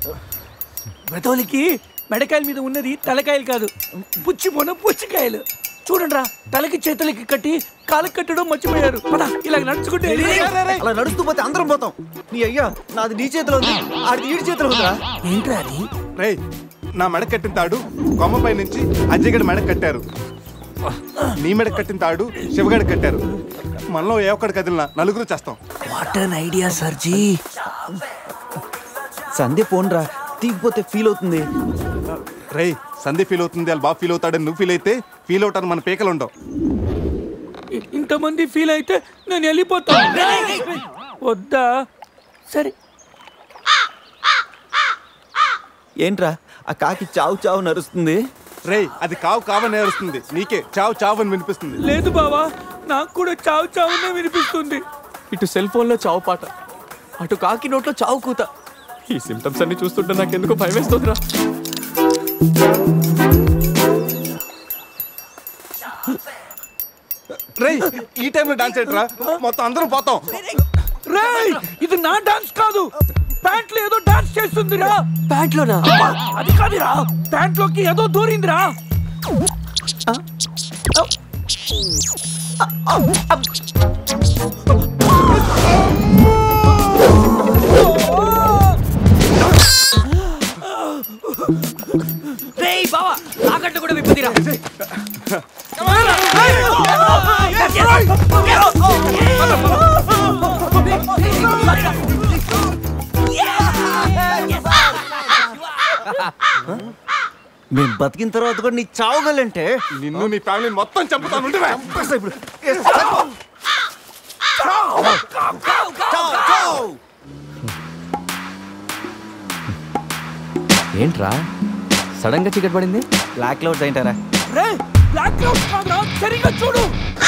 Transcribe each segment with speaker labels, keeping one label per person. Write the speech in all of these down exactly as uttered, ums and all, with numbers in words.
Speaker 1: బ్రతోలికి మెడకాయల మీద ఉన్నది తలకాయలు కాదు, పుచ్చిపోన పుచ్చికాయలు. చూడండిరా, తలకి చేతులకి కట్టి కాళ్ళకి కట్టడం మర్చిపోయారు. ఇలా నడుచుకుంటే
Speaker 2: అలా నడుస్తూ పోతే అందరం పోతాం. నీ అయ్యా నాది నీ చేతిలో ఉంది, ఆడి ఈడి చేతిలో ఉందిరా.
Speaker 1: ఏంట్రా అది?
Speaker 3: రే, నా మెడ కట్టిన తాడు కొమ్మపై నుంచి అజ్జగడి మెడ కట్టారు. నీ మెడ కట్టిన తాడు శివగడి కట్టారు. మనలో ఏ ఒక్కడి కదిలినా నలుగురు చేస్తాం.
Speaker 1: What an idea sir ji.
Speaker 2: Sandhya phone రా, తీగిపోతే ఫీల్ అవుతుంది.
Speaker 3: రే, సంధ్య ఫీల్ అవుతుంది, వాళ్ళు బాగా ఫీల్ అవుతాడని నువ్వు ఫీల్ అయితే ఫీల్ అవుతాను మన పేకలు ఉండవు.
Speaker 1: ఇంతమంది ఫీల్ అయితే నేను వెళ్ళిపోతా. వద్దా? సరే.
Speaker 2: ఏంట్రా ఆ కాకి చావు చావు నరుస్తుంది?
Speaker 3: రే, అది కావు కావని నేరుస్తుంది, నీకే చావు చావు అని వినిపిస్తుంది.
Speaker 1: లేదు బావా, నాకు కూడా చావు చావునే వినిపిస్తుంది.
Speaker 4: ఇటు సెల్ ఫోన్ లో చావు పాట, అటు కాకి నోట్లో చావు కూత. ఈ సిమ్టమ్స్ అన్ని చూస్తుంటే నాకు ఎందుకో భయం వేస్తుందిరా.
Speaker 3: రే, ఈ టైంలో డాన్స్ ఏంట్రా? మొత్తం అందరం పోతాం.
Speaker 1: రే, ఇది నా డాన్స్ కాదు, ప్యాంట్ లో ఏదో డాన్స్ చేస్తుందిరా.
Speaker 4: ప్యాంట్ లోనా?
Speaker 1: అది కాదురా, ప్యాంట్ లోకి ఏదో దూరిందిరా.
Speaker 4: రేయ్ బావా, తాకట్టు కూడా విప్పుదిరా.
Speaker 2: మేము బతికిన తర్వాత కూడా నీ చావగలంటే
Speaker 3: నిన్ను నీ ఫ్యామిలీ మొత్తం చంపుతాను. ఇప్పుడు
Speaker 4: ఏంట్రా సడన్ గా చీకటి పడింది?
Speaker 2: బ్లాక్ క్లౌడ్స్ ఏంటారా?
Speaker 1: రే, బ్లాక్ క్లౌడ్స్ కాదురా, సరిగ్గా చూడు.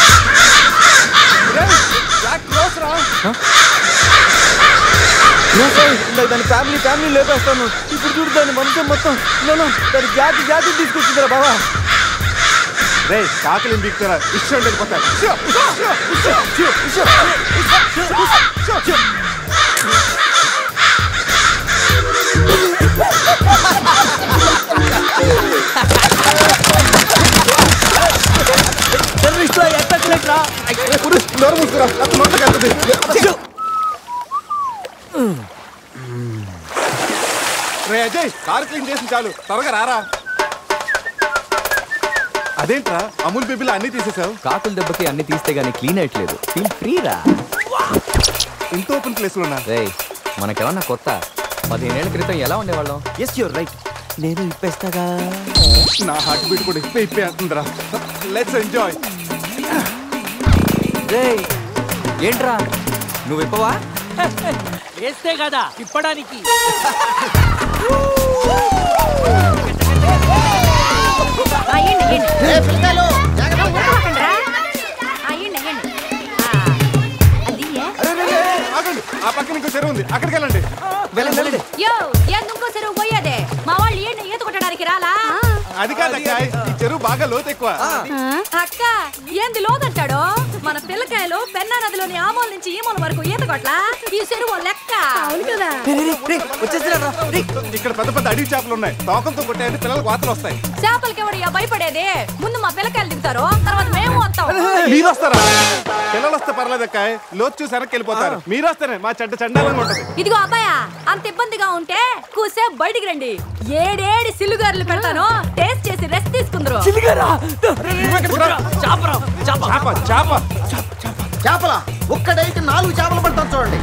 Speaker 3: బ్లాక్ క్లోజ్ రా.
Speaker 2: దాని ఫ్యామిలీ ఫ్యామిలీ లేపేస్తాను. ఇప్పుడు చూడు దాని వంశం మొత్తం దాని జాతి జాతి తీసుకొచ్చిందిరా బాబా.
Speaker 3: రే, కాకలిని దిగుతారా ఇష్టం వెళ్ళిపోతారు. రే అజయ్, కారు క్లీన్ చేసి చాలు, త్వరగా రారా. అదేంట్రా అమూల్ బేబీలో అన్ని తీసేసావు?
Speaker 4: కాకుల దెబ్బకి అన్ని తీస్తే గానీ క్లీన్ అయ్యట్లేదు. ఫీల్ ఫ్రీ రా.
Speaker 3: ఇంత ఓపెన్ ప్లేస్ లో ఉన్నా.
Speaker 4: రేయ్, మనకేమన్నా కొత్త? పదిహేనేళ్ల క్రితం ఎలా ఉండేవాళ్ళం?
Speaker 2: Yes you're right. నేను ఇప్పేస్తాగా.
Speaker 3: నా హార్ట్ బీట్ కూడా ఇప్పే ఇప్పే అంటుందిరా. Let's enjoy.
Speaker 4: రేయ్, ఏంట్రా నువ్వు ఇప్పవా?
Speaker 1: వేస్తే కదా ఇప్పడానికి.
Speaker 3: ఆ పక్కన ఇంకో చెరువు ఉంది, అక్కడికి వెళ్ళండి.
Speaker 2: వెళ్ళండి.
Speaker 5: ఇంకో చెరువు పోయేదే మా వాళ్ళు ఏంటి ఈత కొట్టడానికి రాలా?
Speaker 3: అది కాదు అక్క, ఈ చెరువు బాగా లోతు ఎక్కువ.
Speaker 5: అక్క ఏంది లోతంటాడు? మన పిల్లకాయలు పెన్నా నదిలోని ఆ మూల నుంచి ఈ మూల వరకు ఈత కొట్లా. ఈ చెరువు లెక్క. అవును కదా.
Speaker 3: ఇక్కడ పెద్ద పెద్ద అడవి చేపలు ఉన్నాయి, తోకంతో కొట్టాయంటే పిల్లలకు వాతలు వస్తాయి.
Speaker 5: చేపలకి ఎవడయ్యా భయపడేది? ముందు మా పిల్లకాయలు దిగుతారు, తర్వాత మేము వస్తాం.
Speaker 3: మీరు వస్తారా? పిల్లలు వస్తే పర్లేదు అక్క, లోతు చూసి వెనక్కి వెళ్ళిపోతారు. మీరు వస్తేనే మా చెడ్డ చండాలంగా ఉంటది.
Speaker 5: ఇదిగో అబ్బాయా, అంత ఇబ్బందిగా ఉంటే కూసే బయటికి రండి. ఏడేడి సిల్లుగారులు పెడతాను, టేస్ట్ చేసి రెస్ట్ తీసుకుందరు.
Speaker 2: చేపల ఒక్కడైతే నాలుగు చేపలు పడతాను చూడండి.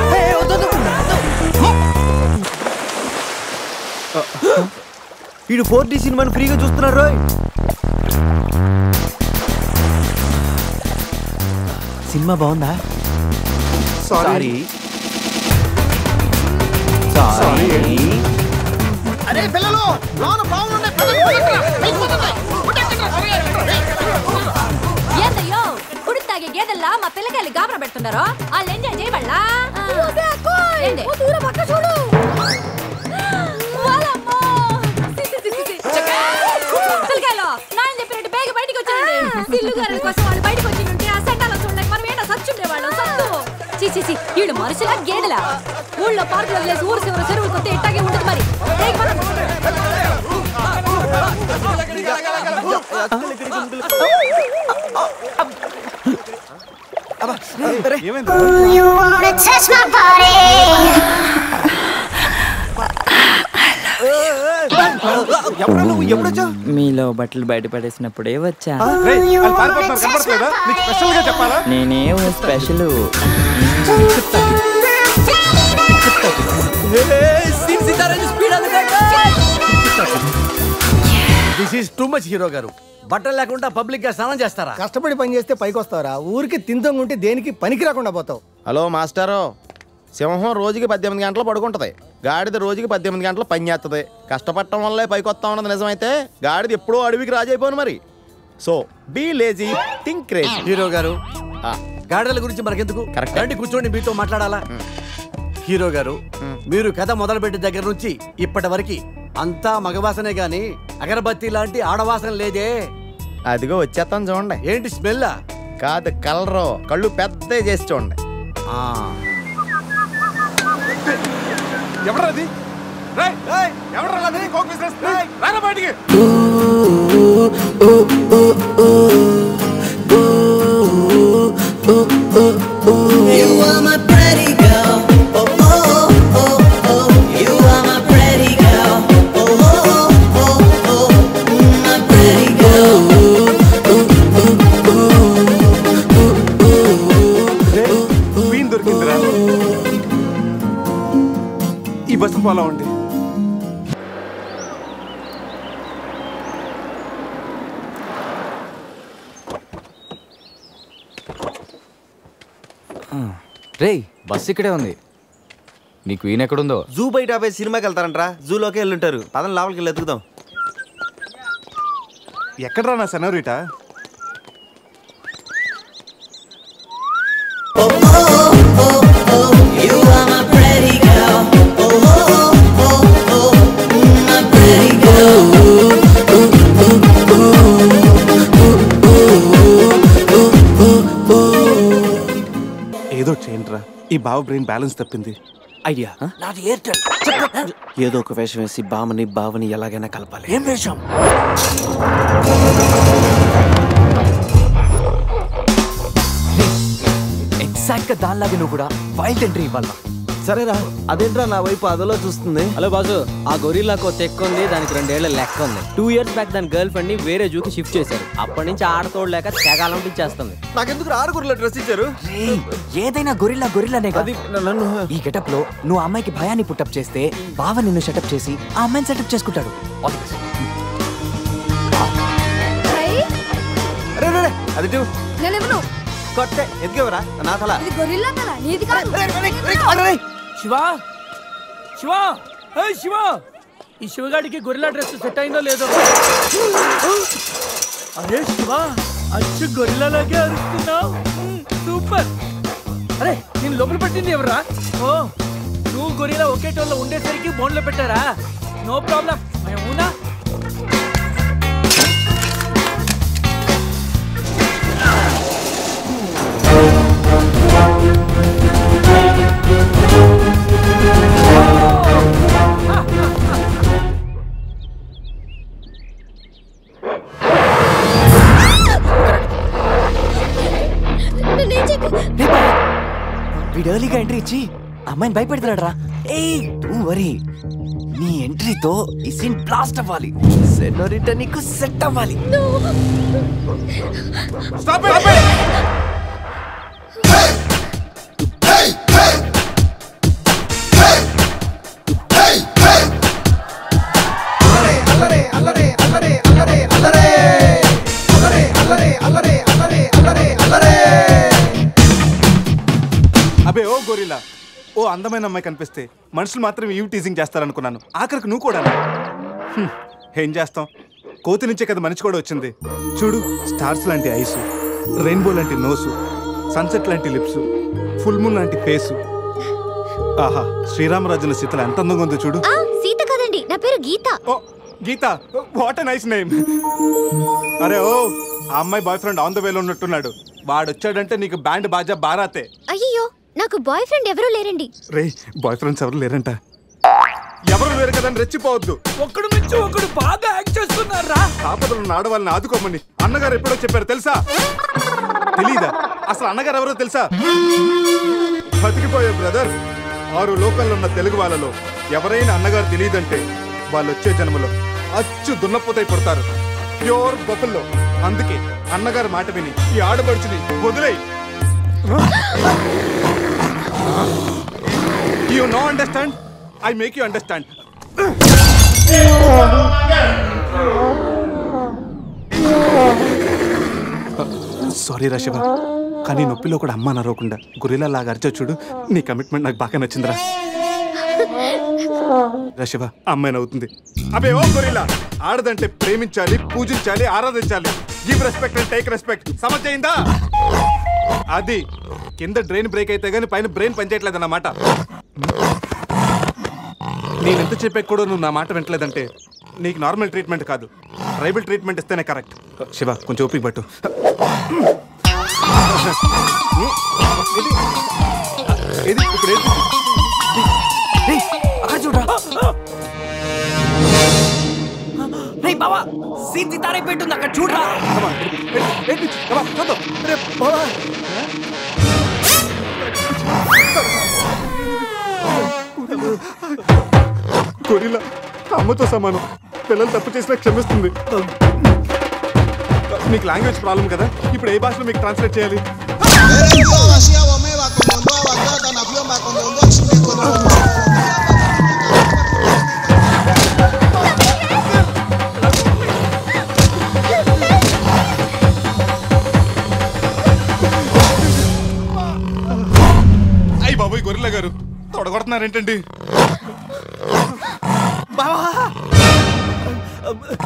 Speaker 2: వీడు ఫోర్ డి సినిమాని ఫ్రీగా చూస్తున్నారు. సినిమా బాగుందా?
Speaker 3: Sorry
Speaker 2: sorry.
Speaker 6: అరే పిల్లలు, లోన బాగుండే
Speaker 5: ఏందయ్యో కుడి తాగే గేదెల్లా మా పిల్లకాయలు గాబరా పెడుతున్నారు. వాళ్ళు ఎంజాయ్ చేయబడలా? పిల్లకాయలు నాయన చెప్పినట్టు బేగ బయటికి వచ్చారండి. సిల్లుగారుల కోసం వాళ్ళు బయటకు వచ్చి ఉంటే ఆ సెంటాలో చూడలేక మనం ఏంటో సచ్చుండేవాళ్ళం. సత్తు చీచి వీళ్ళు మనుషులా గేదెలా? ఊళ్ళో పార్కులు వదిలేసి ఊరు చివరి చెరువులు కొత్త ఇట్టాగే ఉంటుంది మరి.
Speaker 7: మీలో బట్టలు బయట పడేసినప్పుడే వచ్చా. నేనేం special.
Speaker 6: This is too much hero గారు. బట్టలు లేకుండా పబ్లిక్ గా స్నానం చేస్తారా?
Speaker 2: కష్టపడి పని చేస్తే పైకి వస్తారా? ఊరికి తింతం ఉంటే దేనికి పనికి రాకుండా పోతావు.
Speaker 8: హలో మాస్టారు, సింహం రోజుకి పద్దెనిమిది గంటలు పడుకుంటది, గాడిద రోజుకి పద్దెనిమిది గంటలు పని చేస్తుంది. కష్టపడటం వల్లే పైకి వస్తా ఉన్నది నిజమైతే గాడిద ఎప్పుడూ అడవికి రాజైపోను మరి. So be lazy, think crazy.
Speaker 6: Hero గారు, గాడిదల గురించి మనకెందుకు, రండి కూర్చోండి, మీతో మాట్లాడాలా. హీరో గారు, మీరు కథ మొదలుపెట్టిన దగ్గర నుంచి ఇప్పటి వరకు అంతా మగవాసనే గాని అగరబత్తి లాంటి ఆడవాసన లేదే.
Speaker 8: అదిగో వచ్చేస్తాను చూడండి.
Speaker 6: ఏంటి స్మెల్?
Speaker 8: కాదు కలరు, కళ్ళు పెద్ద చేసి చూడండి.
Speaker 3: ఎవరది? ఎవరది? కోక్ బిజినెస్ రారా బయటికి.
Speaker 9: You are my pretty girl. Oh oh oh oh. You are my pretty girl. Oh oh oh oh. My pretty girl.
Speaker 3: Queen దొరికిందిరా. ఈ బస్సు పోలా ఉండి
Speaker 4: రే బస్ ఇక్కడే ఉంది. నీ క్వీన్ ఎక్కడుందో?
Speaker 2: జూ బయట ఆపే సినిమాకి వెళ్తారంట్రా. జూలోకి వెళ్ళుంటారు. పదం లోపలికి వెళ్ళి ఎత్తుకుదాం.
Speaker 3: ఎక్కడరా నా senorita?
Speaker 9: You are my pretty girl. Oh oh oh oh. My pretty girl.
Speaker 3: ఏదో చేయండిరా, ఈ బావ బ్రెయిన్ బ్యాలెన్స్ తప్పింది.
Speaker 1: ఐడియా నాది ఎయిర్టెల్.
Speaker 2: ఏదో ఒక వేషం వేసి బామని బావని ఎలాగైనా కలపాలి.
Speaker 1: ఏం వేషం?
Speaker 4: ఎగ్జాక్ట్ గా దానిలాగే నువ్వు కూడా వైల్డ్ ఎంట్రీ ఇవ్వాలా?
Speaker 2: సరేరా, అదేంట్రా నా వైపు అదలో చూస్తుంది.
Speaker 10: హలో బాసు, ఆ గొరిల్లాకో తెక్క ఉంది, దానికి రెండేళ్ల లెక్క ఉంది. టూ ఇయర్స్ బ్యాక్ దాని గర్ల్ ఫ్రెండ్ ని వేరే జూకి షిఫ్ట్ చేశారు. అప్పటి నుంచి ఆడతోడలేక తెగాలంపించేస్తుంది.
Speaker 2: నాకెందుకు ఆరుగురులో డ్రెస్ ఇచ్చారు?
Speaker 4: ఏదైనా గొరిల్లా గొరిల్లానే
Speaker 2: అది నన్ను
Speaker 4: ఈ గెటప్ లో నువ్వు అమ్మాయికి భయాన్ని పుట్టప్ చేస్తే బావ నిన్ను సెటప్ చేసి ఆ అమ్మాయిని సెటప్ చేసుకుంటాడు.
Speaker 2: అది కొట్టే ఎదిగేవరా నా తల.
Speaker 1: శివా శివా శివా, ఈ శివగాడికి గొరిల్లా డ్రెస్ సెట్ అయిందో లేదో. అరే శివా, అచ్చు గొరిల్లాలాగే అరుస్తున్నావు. సూపర్. అరే నేను లోపల పట్టింది ఎవరా? ఓ నువ్వు గొరిల్లా ఒకే టోన్లో ఉండేసరికి బోన్లో పెట్టారా? No problem. అవునా?
Speaker 4: వీడు ఎర్లీగా ఎంట్రీ ఇచ్చి అమ్మాయిని భయపెడతాడు రా. ఏయ్ డోంట్ వరీ, నీ ఎంట్రీతో ఈ సీన్ బ్లాస్ట్ అవ్వాలి. సెనోరిటా నీకు సెట్ అవ్వాలి.
Speaker 3: Stop it. అబే ఓ గొరిల్లా, ఓ అందమైన అమ్మాయి కనిపిస్తే మనుషులు మాత్రం ఈవ్ టీజింగ్ చేస్తారనుకున్నాను. ఆఖరికి నువ్వు కూడా. ఏం చేస్తాం, కోతి నుంచే కదా మనిషి కూడా వచ్చింది. చూడు, స్టార్స్ లాంటి ఐస్, రెయిన్బో లాంటి నోసు, సన్సెట్ లాంటి లిప్స్, ఫుల్ మూన్ లాంటి ఫేసు. ఆహా, శ్రీరామరాజుల సీతలు ఎంత అందంగా ఉందో చూడు.
Speaker 11: సీత కదండి, నా పేరు గీత.
Speaker 3: ఓ Geetha, what a nice name. అరే ఓ, ఆ అమ్మాయి బాయ్ ఫ్రెండ్ ఆన్ ద వేలో ఉన్నట్టున్నాడు. వాడు వచ్చాడంటే నీకు బ్యాండ్ బాజా బారాతే.
Speaker 11: అయ్యో, నాకు బాయ్ ఫ్రెండ్ ఎవరూ లేరండి.
Speaker 3: రే, బాయ్ ఫ్రెండ్స్ ఎవరు లేరంట. ఎవరు లేరు కదని రెచ్చిపోవద్దు.
Speaker 1: ఒక్కడు మించి ఒకడు బాగా యాక్ట్ చేస్తున్నారా?
Speaker 3: ఆపదలు ఆడవాళ్ళని ఆదుకోమని అన్నగారు ఎప్పుడో చెప్పారు తెలుసా? తెలీదా? అసలు అన్నగారు ఎవరో తెలుసా? బతికిపోయే బ్రదర్. ఆరు లోకల్లో ఉన్న తెలుగు వాళ్ళలో ఎవరైనా అన్నగారు తెలియదంటే వాళ్ళు వచ్చే జన్మలో అచ్చు దున్నపోతై పుడతారు. Pure buffalo. అందుకే అన్నగారు మాట విని ఈ ఆడబడుచుని వదిలేయి. You know understand? I make you understand. Sorry రా శివ, కానీ నొప్పిలో కూడా అమ్మ నరవకుండా గురిలా లాగా అరిచా చూడు. నీ కమిట్మెంట్ నాకు బాగా నచ్చిందిరా. రా శివ, అమ్మాయి అవుతుంది. అబే ఓ గురిలా, ఆడదంటే ప్రేమించాలి, పూజించాలి, ఆరాధించాలి. Give respect and take respect. సమజైందా? అది కింద డ్రైన్ బ్రేక్ అయితే గానీ పైన బ్రెయిన్ పనిచేయట్లేదు అన్నమాట. నేను ఎంత చెప్పా కూడా నువ్వు నా మాట వింటలేదంటే నీకు నార్మల్ ట్రీట్మెంట్ కాదు, ట్రైబల్ ట్రీట్మెంట్ ఇస్తేనే కరెక్ట్. శివ, కొంచెం ఓపిక పట్టు. ఇది ఇప్పుడు
Speaker 4: అక్కడ చూడరా. రేయ్ బావా, సీతి తారే పెట్టుంది అక్కడ చూడరా.
Speaker 3: గొరిల్లా అమ్మతో సమానం. పిల్లలు తప్పు చేసినా క్షమిస్తుంది. మీకు లాంగ్వేజ్ ప్రాబ్లం కదా, ఇప్పుడు ఏ భాషలో మీకు ట్రాన్స్లేట్ చేయాలి? అయ్యి బాబోయ్ గొరిల్లా గారు, తొడగొడుతున్నారేంటండి?
Speaker 4: బావా